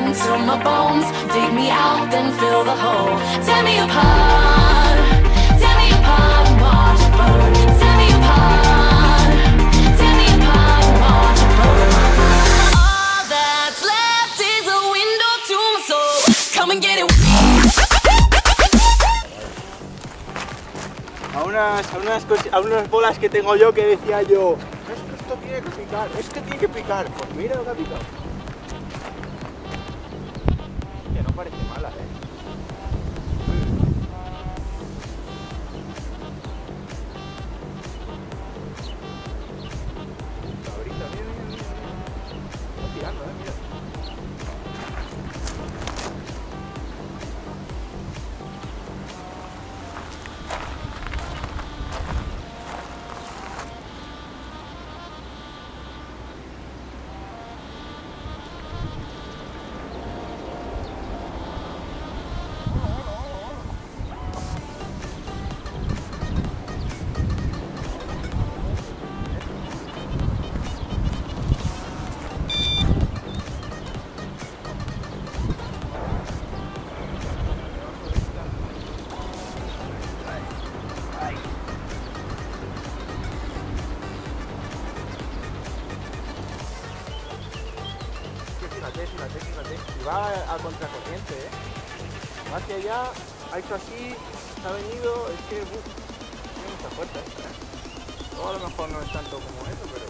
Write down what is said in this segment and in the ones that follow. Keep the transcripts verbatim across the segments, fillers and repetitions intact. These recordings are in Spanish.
into my bones. Dig me out, then fill the hole. Tear me apart, tear me apart and watch it burn. Tear me apart, tear me apart and watch it burn. All that's left is a window to my soul. Come and get it. A unas, a unas, a unas bolas que tengo yo que decía yo, es que esto tiene que picar, es que tiene que picar. Pues mira lo que ha picado. Que no parece mala, eh. Cabrita, mira, mira, mira. Está tirando, eh, mira. Fíjate, fíjate, fíjate. Y va a, a contracorriente, ¿eh? Va hacia allá, ha hecho así, se ha venido, es que uf, tiene mucha fuerza esta, ¿eh? Luego a lo mejor no es tanto como eso, pero...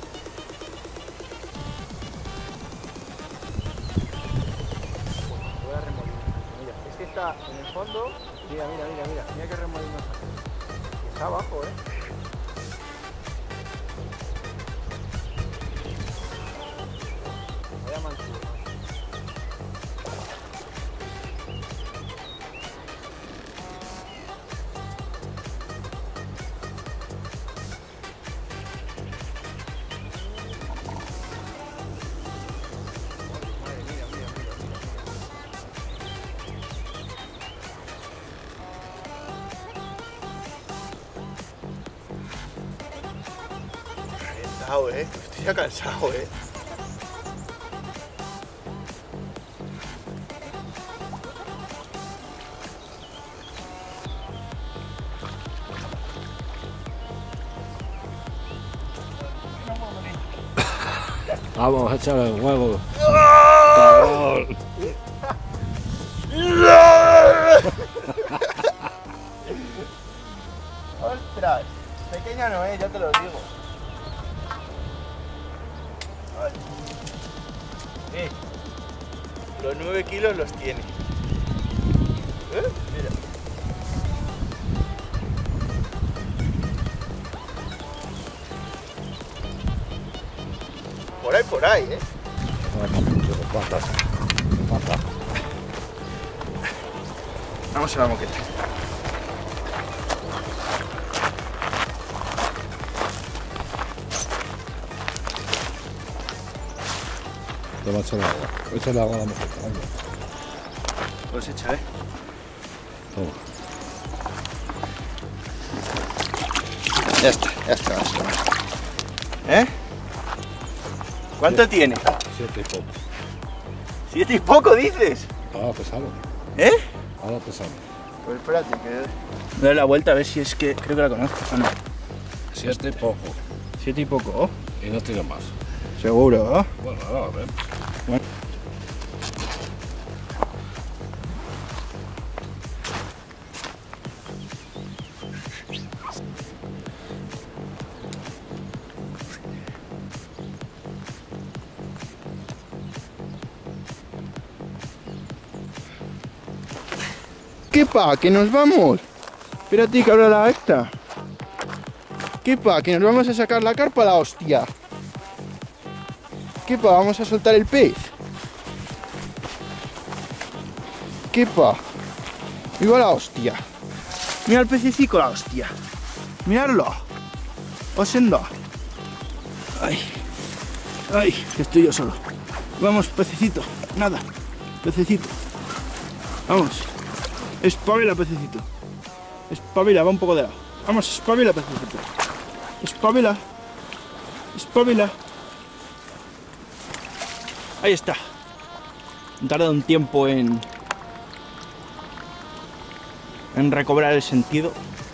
Voy a remolinar. Mira, es que está en el fondo. Mira, mira, mira, mira, mira que remolinos hace. Está abajo, ¿eh? Vaya manchura. Cansado, eh. Estoy ya cansado, eh. Vamos, échale el huevo. ¡Cabrón! ¡Ostras! Pequeña no es, ya te lo digo. Eh, los nueve kilos los tiene. ¿Eh? Mira. Por ahí, por ahí, ¿eh? ¿Cuántas? ¿Cuántas? Vamos a la moqueta. Toma, échale agua. Échale agua a la moqueta. Pues echa, ¿eh? Toma. Ya está, ya está, ya está. ¿Eh? ¿Cuánto tiene? Siete y poco. ¿Siete y poco dices? Ahora pesado. ¿Eh? Ahora pesado. Pues espérate, que doy la vuelta a ver si es que creo que la conozco. Ah, no. Siete y poco. Siete y poco, ¿oh? Y no tiene más. Seguro, ¿eh? Bueno, ahora a ver. Bueno. ¿Qué pa? ¿Que nos vamos? Espérate que abra la esta. ¿Qué pa? ¿Que nos vamos a sacar la carpa, la hostia? ¿Qué pa? ¿Vamos a soltar el pez? ¿Qué pa? Viva la hostia. Mira el pececico, la hostia. Miradlo. Osendo. Ay. Ay, que estoy yo solo. Vamos, pececito. Nada. Pececito. Vamos. Espabila, pececito. Espabila, va un poco de lado. Vamos, espabila, pececito. Espabila. Espabila. Ahí está. Tarda un tiempo en, en recobrar el sentido.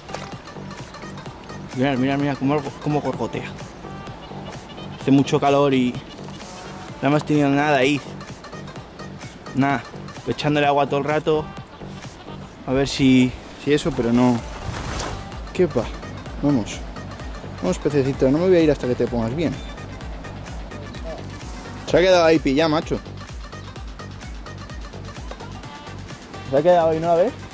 Mirad, mirad, mirad cómo, cómo gorgotea. Hace mucho calor y no hemos tenido nada ahí. Nada, echándole agua todo el rato. A ver si, si eso, pero no. ¿Qué va? Vamos. Vamos, pececito, no me voy a ir hasta que te pongas bien. Se ha quedado ahí pillado, macho. Se ha quedado ahí, ¿no la ves?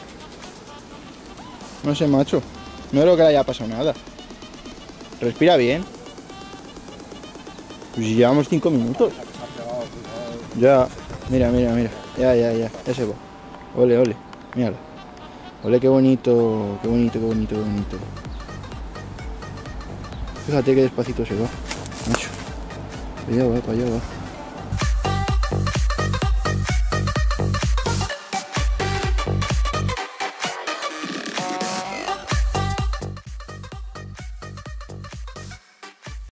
No sé, macho. No creo que le haya pasado nada. Respira bien. Pues llevamos cinco minutos. Ya, mira, mira, mira. Ya, ya, ya. Ya se va. Ole, ole. Míralo. Ole, qué bonito. Qué bonito, qué bonito, qué bonito. Fíjate que despacito se va. Macho. Para allá va, para allá va.